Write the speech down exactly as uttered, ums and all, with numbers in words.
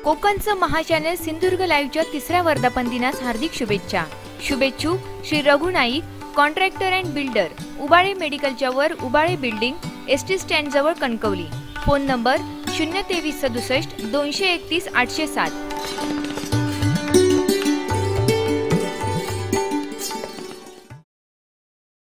कोकणचं महाचॅनल सिंधुदुर्ग लाईव्हच्या तिसऱ्या वर्धापन दिनास हार्दिक शुभेच्छा। शुभेच्छुक Shri Raghu Naik, contractor and builder, Ubale मेडिकलच्या वर, Ubale building, S T stand जवळ, कणकवली। फोन नंबर शून्य तेवीस सदुसष्ट दोनशे एकतीस आठशे सात।